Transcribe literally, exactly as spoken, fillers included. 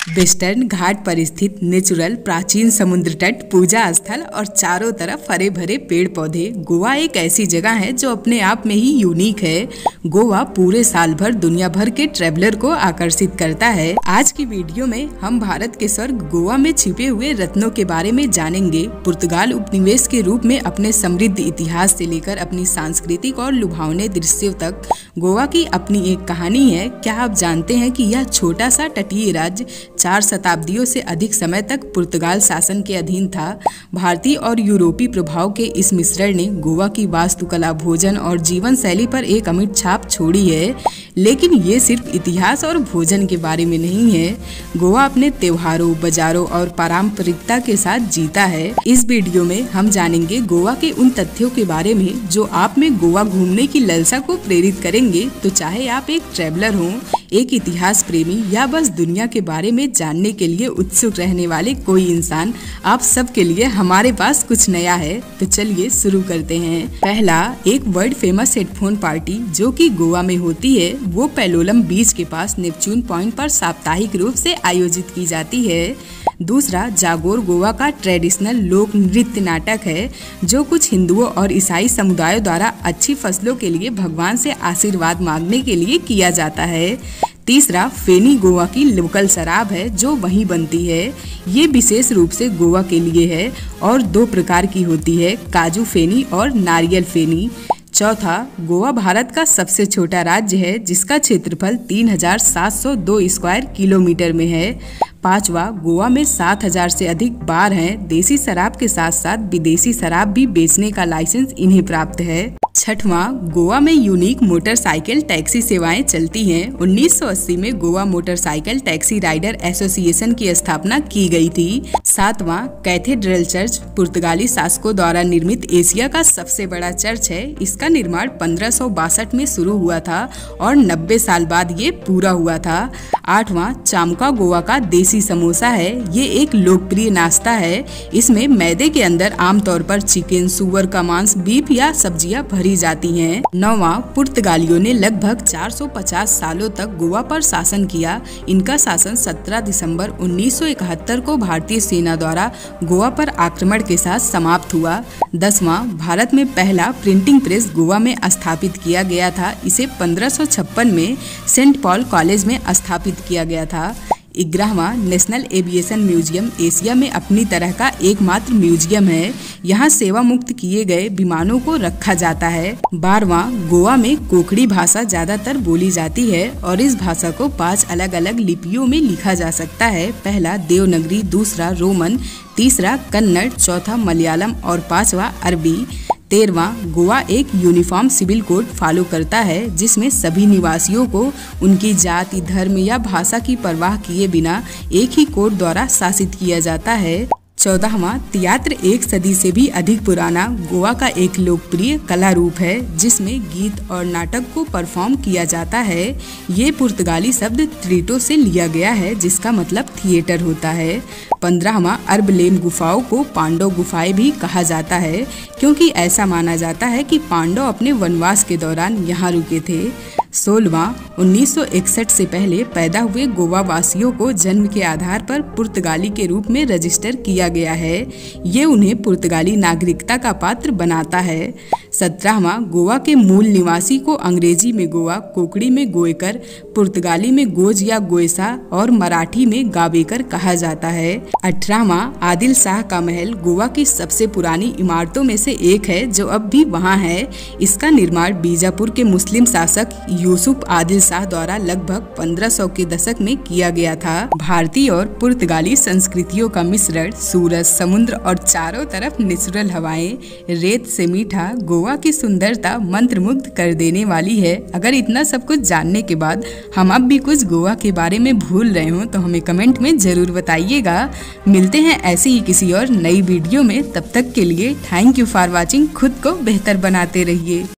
Western घाट पर स्थित natural प्राचीन समुद्र तट, पूजा स्थल और चारों तरफ हरे भरे पेड़ पौधे। गोवा एक ऐसी जगह है जो अपने आप में ही यूनिक है। गोवा पूरे साल भर दुनिया भर के ट्रैवलर को आकर्षित करता है। आज की वीडियो में हम भारत के स्वर्ग गोवा में छिपे हुए रत्नों के बारे में जानेंगे। पुर्तगाल उपनिवेश के रूप में अपने समृद्ध इतिहास से लेकर अपनी सांस्कृतिक और लुभावने दृश्यों तक गोवा की अपनी एक कहानी है। क्या आप जानते हैं कि यह छोटा सा तटीय राज्य चार शताब्दियों से अधिक समय तक पुर्तगाल शासन के अधीन था। भारतीय और यूरोपीय प्रभाव के इस मिश्रण ने गोवा की वास्तुकला, भोजन और जीवन शैली पर एक अमिट छाप छोड़ी है। लेकिन ये सिर्फ इतिहास और भोजन के बारे में नहीं है। गोवा अपने त्योहारों, बाजारों और पारंपरिकता के साथ जीता है। इस वीडियो में हम जानेंगे गोवा के उन तथ्यों के बारे में जो आप में गोवा घूमने की लालसा को प्रेरित करेंगे। तो चाहे आप एक ट्रैवलर हों, एक इतिहास प्रेमी या बस दुनिया के बारे में जानने के लिए उत्सुक रहने वाले कोई इंसान, आप सब के लिए हमारे पास कुछ नया है। तो चलिए शुरू करते हैं। पहला, एक वर्ल्ड फेमस हेडफोन पार्टी जो कि गोवा में होती है, वो पेलोलम बीच के पास नेपच्यून पॉइंट पर साप्ताहिक रूप से आयोजित की जाती है। दूसरा, जागोर गोवा का ट्रेडिशनल लोक नृत्य नाटक है जो कुछ हिंदुओं और ईसाई समुदायों द्वारा अच्छी फसलों के लिए भगवान से आशीर्वाद मांगने के लिए किया जाता है। तीसरा, फेनी गोवा की लोकल शराब है जो वहीं बनती है। ये विशेष रूप से गोवा के लिए है और दो प्रकार की होती है, काजू फेनी और नारियल फेनी। चौथा, गोवा भारत का सबसे छोटा राज्य है जिसका क्षेत्रफल तीन हजार सात सौ दो स्क्वायर किलोमीटर में है। पांचवा, गोवा में सात हजार से अधिक बार हैं। देसी शराब के साथ साथ विदेशी शराब भी बेचने का लाइसेंस इन्हें प्राप्त है। छठवां, गोवा में यूनिक मोटरसाइकिल टैक्सी सेवाएं चलती हैं। उन्नीस सौ अस्सी में Goa motorcycle taxi rider association की स्थापना की गई थी। सातवां, कैथेड्रल चर्च पुर्तगाली शासकों द्वारा निर्मित एशिया का सबसे बड़ा चर्च है। इसका निर्माण पंद्रह सौ बासठ में शुरू हुआ था और नब्बे साल बाद ये पूरा हुआ था। आठवां, चामुका गोवा का देसी समोसा है। ये एक लोकप्रिय नाश्ता है। इसमें मैदे के अंदर आमतौर पर चिकन, सुअर का मांस, बीफ या सब्जियां भरी जाती हैं। नौवां, पुर्तगालियों ने लगभग चार सौ पचास सालों तक गोवा पर शासन किया। इनका शासन सत्रह दिसंबर उन्नीस सौ इकहत्तर को भारतीय सेना द्वारा गोवा पर आक्रमण के साथ समाप्त हुआ। दसवां, भारत में पहला प्रिंटिंग प्रेस गोवा में स्थापित किया गया था। इसे पंद्रह सौ छप्पन में सेंट पॉल कॉलेज में स्थापित किया गया था। ग्यारहवां, नेशनल एविएशन म्यूजियम एशिया में अपनी तरह का एकमात्र म्यूजियम है। यहाँ सेवा मुक्त किए गए विमानों को रखा जाता है। बारहवां, गोवा में कोंकणी भाषा ज्यादातर बोली जाती है और इस भाषा को पांच अलग अलग लिपियों में लिखा जा सकता है। पहला देवनागरी, दूसरा रोमन, तीसरा कन्नड़, चौथा मलयालम और पांचवा अरबी। तेरहवां, गोवा एक यूनिफॉर्म सिविल कोड फॉलो करता है जिसमें सभी निवासियों को उनकी जाति, धर्म या भाषा की परवाह किए बिना एक ही कोड द्वारा शासित किया जाता है। चौदहवां, तियात्र एक सदी से भी अधिक पुराना गोवा का एक लोकप्रिय कला रूप है जिसमें गीत और नाटक को परफॉर्म किया जाता है। ये पुर्तगाली शब्द ट्रीटो से लिया गया है जिसका मतलब थिएटर होता है। पंद्रहवां, अरबलेम गुफाओं को पांडव गुफाएं भी कहा जाता है क्योंकि ऐसा माना जाता है कि पांडव अपने वनवास के दौरान यहाँ रुके थे। सोलहवां, उन्नीस सौ इकसठ से पहले पैदा हुए गोवा वासियों को जन्म के आधार पर पुर्तगाली के रूप में रजिस्टर किया गया है। ये उन्हें पुर्तगाली नागरिकता का पात्र बनाता है। सत्रहवां, गोवा के मूल निवासी को अंग्रेजी में गोवा, कोंकणी में गोएकर, पुर्तगाली में गोज या गोयसा और मराठी में गावेकर कहा जाता है। अठारहवां, आदिल शाह का महल गोवा की सबसे पुरानी इमारतों में से एक है जो अब भी वहाँ है। इसका निर्माण बीजापुर के मुस्लिम शासक यूसुफ आदिल शाह द्वारा लगभग पंद्रह सौ के दशक में किया गया था। भारतीय और पुर्तगाली संस्कृतियों का मिश्रण, सूरज, समुद्र और चारों तरफ नेचुरल हवाएं, रेत से मीठा, गोवा की सुंदरता मंत्रमुग्ध कर देने वाली है। अगर इतना सब कुछ जानने के बाद हम अब भी कुछ गोवा के बारे में भूल रहे हो तो हमें कमेंट में जरूर बताइएगा। मिलते हैं ऐसे ही किसी और नई वीडियो में। तब तक के लिए थैंक यू फॉर वॉचिंग। खुद को बेहतर बनाते रहिए।